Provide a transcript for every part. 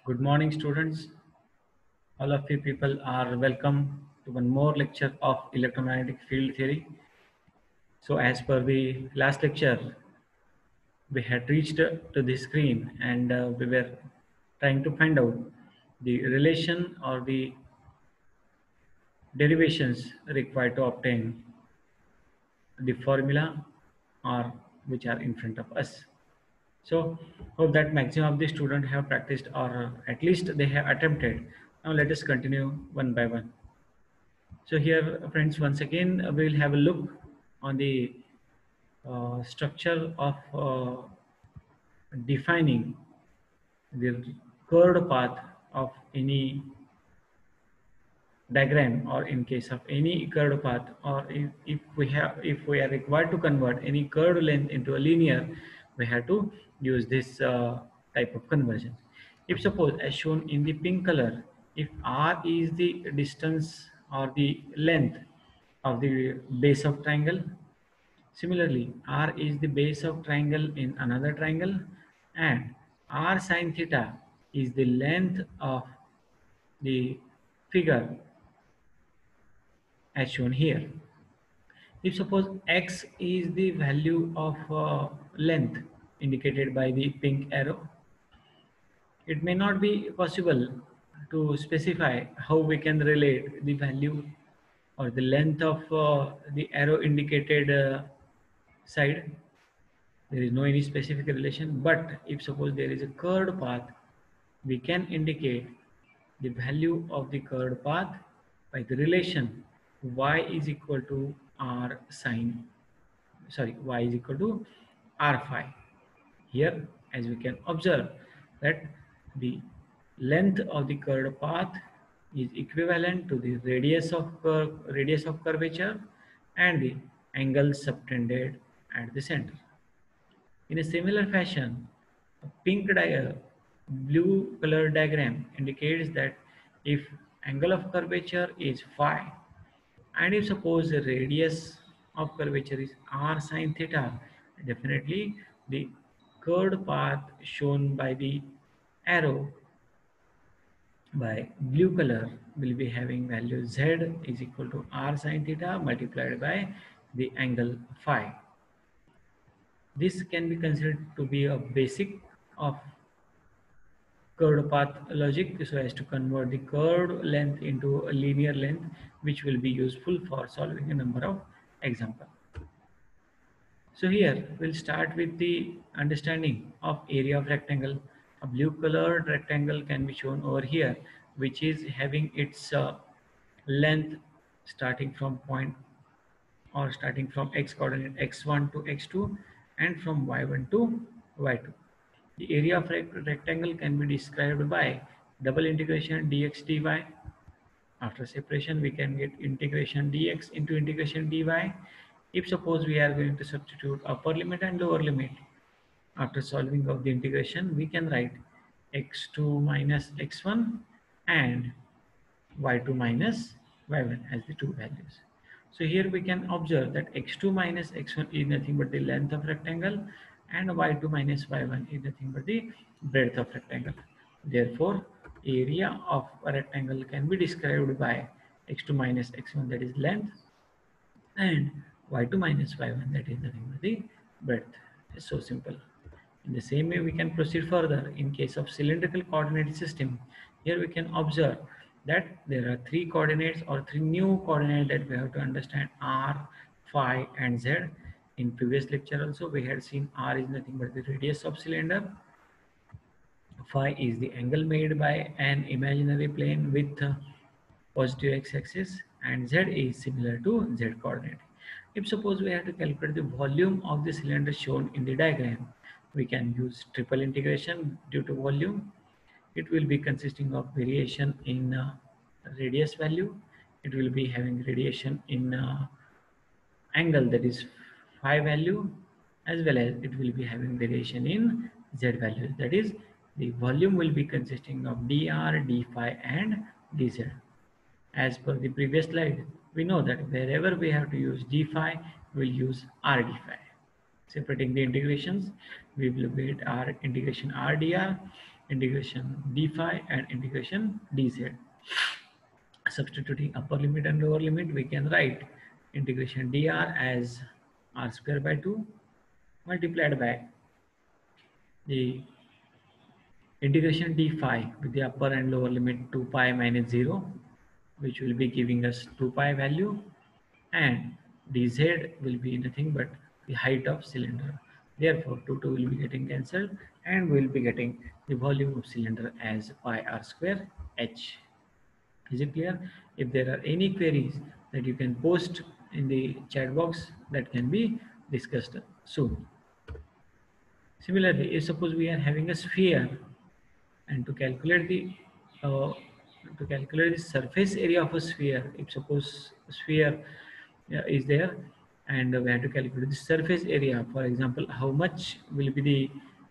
Good morning, students. All of you people are welcome to one more lecture of electromagnetic field theory. So, as per the last lecture, we had reached to the screen and we were trying to find out the relation or the derivations required to obtain the formula or which are in front of us. So, hope that maximum of the students have practiced or at least they have attempted. Now, let us continue one by one. So here, friends, once again, we will have a look on the structure of defining the curved path of any diagram, or in case of any curved path, or if we are required to convert any curved length into a linear, we have to use this type of conversion. If suppose as shown in the pink color, if r is the distance or the length of the base of triangle, similarly r is the base of triangle in another triangle, and r sine theta is the length of the figure as shown here. If suppose x is the value of length indicated by the pink arrow, it may not be possible to specify how we can relate the value or the length of the arrow indicated side. There is no any specific relation, but if suppose there is a curved path, we can indicate the value of the curved path by the relation y is equal to r sine, y is equal to r phi. Here, as we can observe that the length of the curved path is equivalent to the radius of curvature and the angle subtended at the center. In a similar fashion, a blue color diagram indicates that if angle of curvature is phi, and if suppose the radius of curvature is r sine theta, definitely the curved path shown by the arrow by blue color will be having value z is equal to r sine theta multiplied by the angle phi. This can be considered to be a basic of curved path logic, so as to convert the curved length into a linear length, which will be useful for solving a number of examples. So here we'll start with the understanding of area of rectangle. A blue colored rectangle can be shown over here, which is having its length starting from point or starting from x coordinate x1 to x2 and from y1 to y2. The area of rectangle can be described by double integration dx dy. After separation, we can get integration dx into integration dy. If suppose we are going to substitute upper limit and lower limit, after solving of the integration, we can write x2 minus x1 and y2 minus y1 as the two values. So here we can observe that x2 minus x1 is nothing but the length of rectangle, and y2 minus y1 is nothing but the breadth of rectangle. Therefore, area of a rectangle can be described by x2 minus x1, that is length, and y2 minus y1, that is nothing but the breadth. It's so simple. In the same way, we can proceed further in case of cylindrical coordinate system. Here we can observe that there are three coordinates or three new coordinates that we have to understand: r, phi, and z. In previous lecture also, we had seen r is nothing but the radius of cylinder, phi is the angle made by an imaginary plane with positive x-axis, and z is similar to z coordinate. If suppose we have to calculate the volume of the cylinder shown in the diagram, we can use triple integration due to volume. It will be consisting of variation in radius value. It will be having radiation in angle, that is phi value, as well as it will be having variation in z values, that is the volume will be consisting of dr, d phi, and dz. As per the previous slide, we know that wherever we have to use d phi, we'll use r d phi. Separating the integrations, we will get r integration r dr, integration d phi and integration dz. Substituting upper limit and lower limit, we can write integration dr as r square by 2 multiplied by the integration d phi with the upper and lower limit 2 pi minus 0, which will be giving us 2 pi value, and dz will be nothing but the height of cylinder. Therefore 2 will be getting cancelled and we will be getting the volume of cylinder as pi r square h. Is it clear? If there are any queries that you can post in the chat box, that can be discussed soon. Similarly, if suppose we are having a sphere, and uh, to calculate the surface area of a sphere, if suppose a sphere is there, and we have to calculate the surface area, for example, how much will be the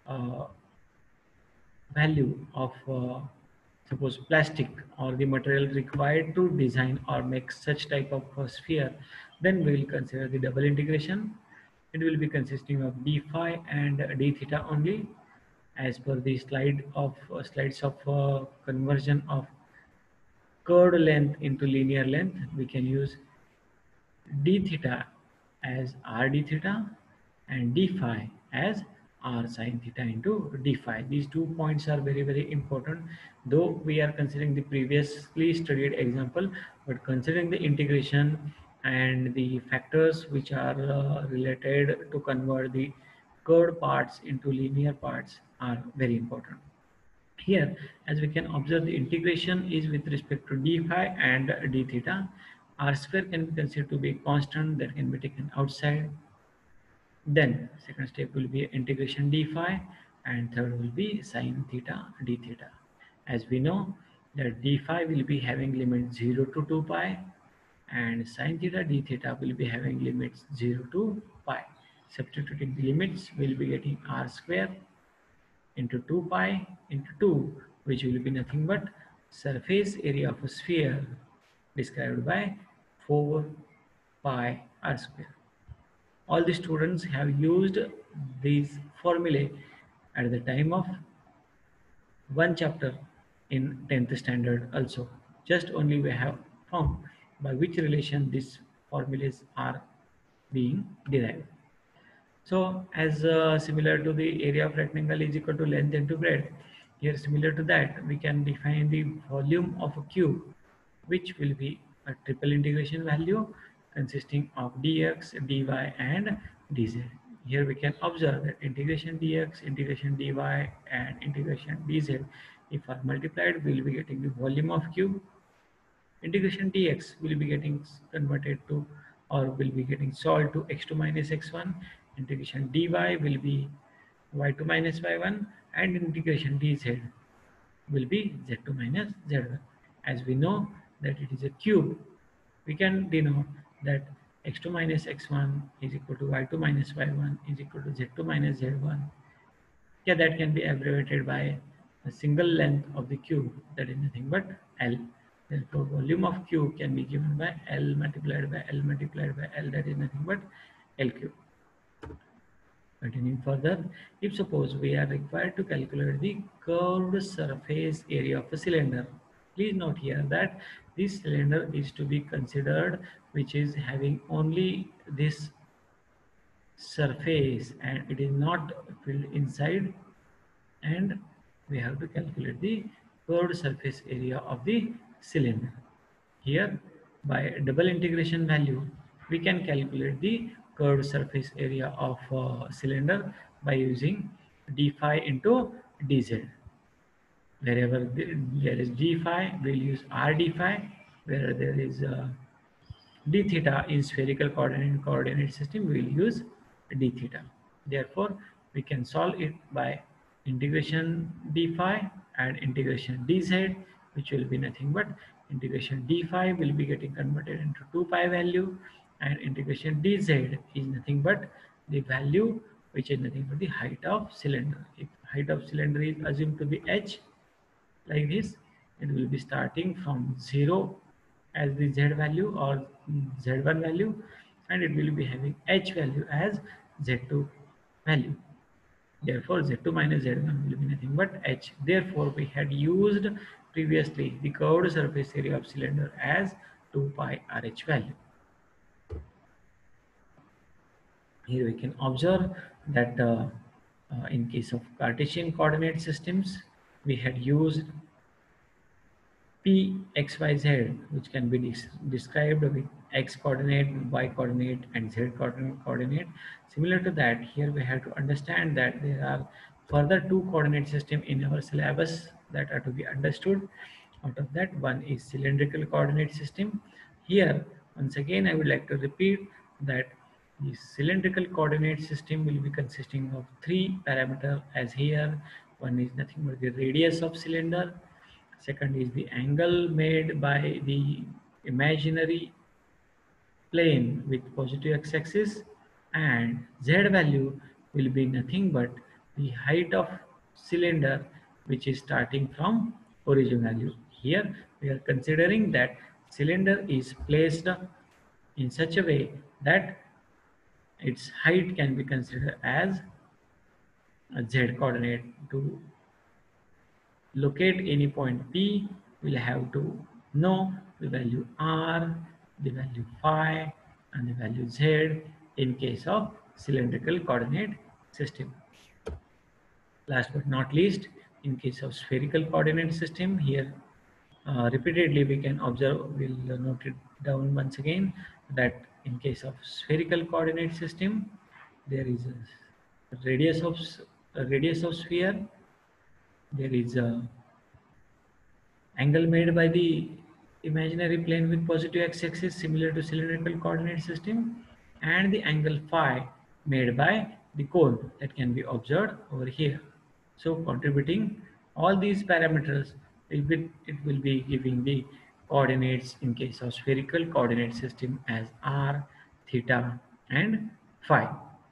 value of suppose plastic or the material required to design or make such type of sphere, then we will consider the double integration. It will be consisting of d phi and d theta only, as per the slides of conversion of curved length into linear length. We can use d theta as r d theta and d phi as r sin theta into d phi. These 2 points are very important, though we are considering the previously studied example, but considering the integration and the factors which are related to convert the curved parts into linear parts are very important. Here, as we can observe, the integration is with respect to d phi and d theta. R square can be considered to be a constant that can be taken outside. Then second step will be integration d phi, and third will be sine theta d theta. As we know that d phi will be having limit 0 to 2 pi, and sine theta d theta will be having limits 0 to pi. Substituting the limits, we will be getting r square into 2 pi into 2, which will be nothing but surface area of a sphere described by 4 pi r square. All the students have used these formulae at the time of one chapter in 10th standard also. Just only we have found by which relation these formulas are being derived. So as similar to the area of rectangle is equal to length into breadth, here similar to that, we can define the volume of a cube, which will be a triple integration value consisting of dx, dy and dz. Here we can observe that integration dx, integration dy and integration dz, if are multiplied, we will be getting the volume of cube. Integration dx will be getting converted to, or will be getting solved to x2 minus x1. Integration dy will be y2 minus y1, and integration dz will be z2 minus z1. As we know that it is a cube, we can denote that x2 minus x1 is equal to y2 minus y1 is equal to z2 minus z1. Yeah, that can be abbreviated by a single length of the cube, that is nothing but L. Therefore, volume of cube can be given by L multiplied by L multiplied by L, that is nothing but L cube. Continuing further, if suppose we are required to calculate the curved surface area of a cylinder, please note here that this cylinder is to be considered which is having only this surface and it is not filled inside, and we have to calculate the curved surface area of the cylinder. Here, by double integration value, we can calculate the curved surface area of cylinder by using d phi into dz. Wherever there is d phi, we'll use r d phi. Where there is d theta in spherical coordinate system, we will use d theta. Therefore, we can solve it by integration d phi and integration dz, which will be nothing but integration d phi will be getting converted into 2 pi value, and integration dz is nothing but the value which is nothing but the height of cylinder. If height of cylinder is assumed to be h, like this, it will be starting from 0 as the z value or z1 value, and it will be having h value as z2 value. Therefore, Z2 minus Z1 will be nothing but H. Therefore, we had used previously the curved surface area of cylinder as 2 pi RH value. Here we can observe that in case of Cartesian coordinate systems, we had used P, X, Y, Z, which can be described with X coordinate, Y coordinate, and Z coordinate. Similar to that, here we have to understand that there are further two coordinate system in our syllabus that are to be understood. Out of that, one is cylindrical coordinate system. Here, once again, I would like to repeat that the cylindrical coordinate system will be consisting of three parameters as here. One is nothing but the radius of cylinder. Second is the angle made by the imaginary plane with positive x-axis, and z value will be nothing but the height of cylinder which is starting from origin value. Here we are considering that cylinder is placed in such a way that its height can be considered as a z coordinate. To locate any point P, we'll have to know the value R, the value phi, and the value Z in case of cylindrical coordinate system. Last but not least, in case of spherical coordinate system, here repeatedly we can observe, we'll note it down once again, that in case of spherical coordinate system, there is a radius of sphere, there is a angle made by the imaginary plane with positive x-axis similar to cylindrical coordinate system, and the angle phi made by the cone that can be observed over here. So contributing all these parameters, it will be giving the coordinates in case of spherical coordinate system as r, theta, and phi.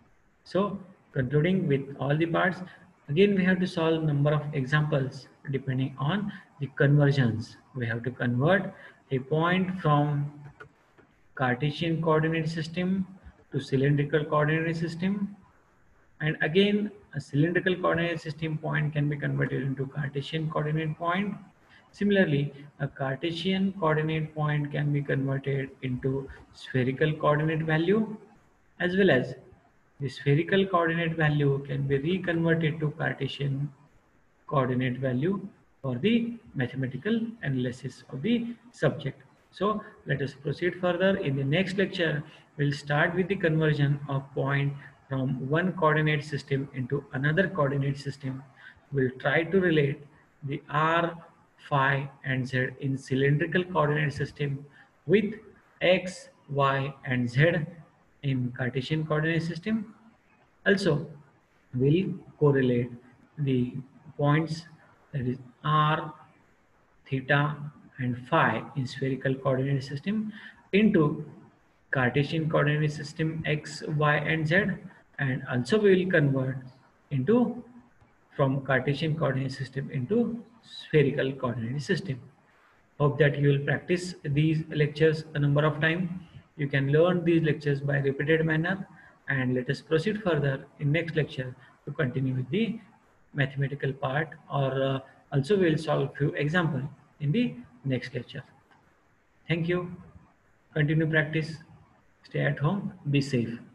So concluding with all the parts, again we have to solve number of examples depending on the conversions. We have to convert a point from Cartesian coordinate system to cylindrical coordinate system, and again a cylindrical coordinate system point can be converted into Cartesian coordinate point. Similarly, a Cartesian coordinate point can be converted into spherical coordinate value, as well as the spherical coordinate value can be reconverted to Cartesian coordinate value for the mathematical analysis of the subject. So let us proceed further. In the next lecture, we'll start with the conversion of point from one coordinate system into another coordinate system. We'll try to relate the r, phi, and z in cylindrical coordinate system with x, y, and z in Cartesian coordinate system. Also, we'll correlate the points, that is r, theta, and phi in spherical coordinate system into Cartesian coordinate system x, y, and z, and also we will convert into from Cartesian coordinate system into spherical coordinate system. Hope that you will practice these lectures a number of times. You can learn these lectures by repeated manner, and let us proceed further in next lecture to continue with the mathematical part, or also we will solve few examples in the next lecture. Thank you. Continue practice. Stay at home. Be safe.